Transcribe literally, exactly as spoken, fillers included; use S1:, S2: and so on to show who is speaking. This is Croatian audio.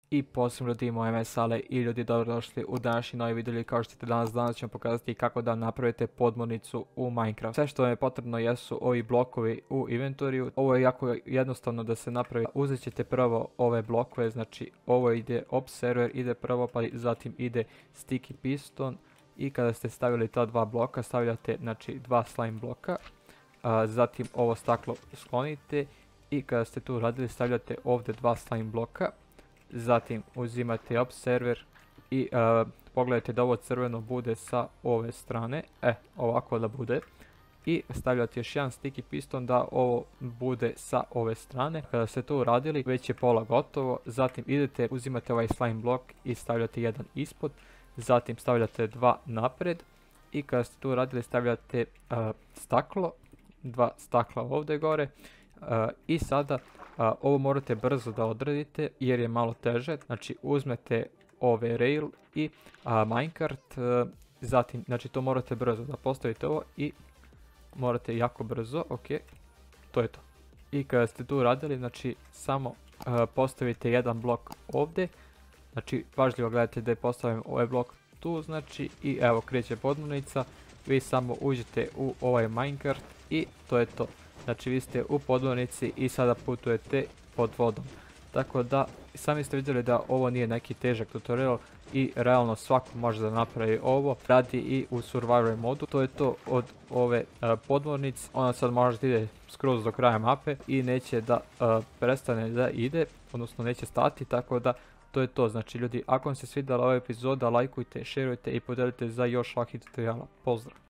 S1: I posebno ljudi moje ime Sale i ljudi dobrodošli u današnji novi video. Kao što ćete danas, danas ćemo pokazati kako da napravite podmornicu u Minecraft. Sve što vam je potrebno jesu ovi blokovi u inventoriju. Ovo je jako jednostavno da se napravi. Uzet ćete prvo ove blokove, znači ovo ide observer, ide prvo, pa zatim ide sticky piston. I kada ste stavili ta dva bloka, stavljate znači dva slime bloka. A, zatim ovo staklo sklonite i kada ste tu radili stavljate ovdje dva slime bloka. Zatim uzimate observer i uh, pogledajte da ovo crveno bude sa ove strane, e, ovako da bude. I stavljate još jedan sticky piston da ovo bude sa ove strane. Kada ste to uradili, već je pola gotovo. Zatim idete, uzimate ovaj slime blok i stavljate jedan ispod. Zatim stavljate dva napred. I kada ste to uradili, stavljate uh, staklo, dva stakla ovdje gore. Uh, I sada Uh, ovo morate brzo da odradite jer je malo teže. Znači uzmete ove rail i uh, minecart, uh, zatim znači to morate brzo da postavite ovo i morate jako brzo, ok, to je to. I kada ste tu radili, znači samo uh, postavite jedan blok ovdje, znači pažljivo gledajte da je postavim ovaj blok tu, znači i evo kreće podmornica, vi samo uđete u ovaj minecart i to je to. Znači vi ste u podmornici i sada putujete pod vodom. Tako da sami ste vidjeli da ovo nije neki težak tutorial i realno svako može da napravi ovo. Radi i u survival modu. To je to od ove uh, podmornice. Ona sad može da ide skroz do kraja mape i neće da uh, prestane da ide, odnosno neće stati, tako da to je to. Znači ljudi, ako vam se svidjela ova epizoda, lajkujte, šerujte i podelite za još ovakvih tutoriala. Pozdrav!